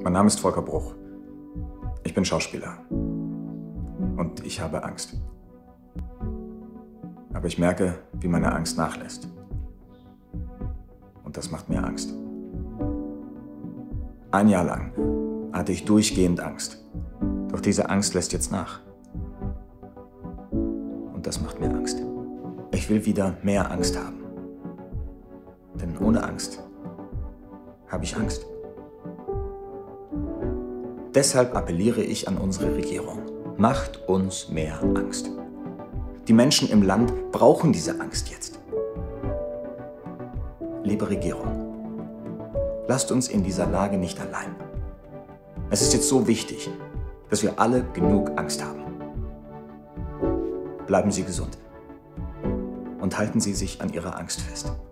Mein Name ist Volker Bruch. Ich bin Schauspieler. Und ich habe Angst. Aber ich merke, wie meine Angst nachlässt. Und das macht mir Angst. Ein Jahr lang hatte ich durchgehend Angst. Doch diese Angst lässt jetzt nach. Und das macht mir Angst. Ich will wieder mehr Angst haben. Denn ohne Angst habe ich Angst. Deshalb appelliere ich an unsere Regierung. Macht uns mehr Angst. Die Menschen im Land brauchen diese Angst jetzt. Liebe Regierung, lasst uns in dieser Lage nicht allein. Es ist jetzt so wichtig, dass wir alle genug Angst haben. Bleiben Sie gesund und halten Sie sich an Ihrer Angst fest.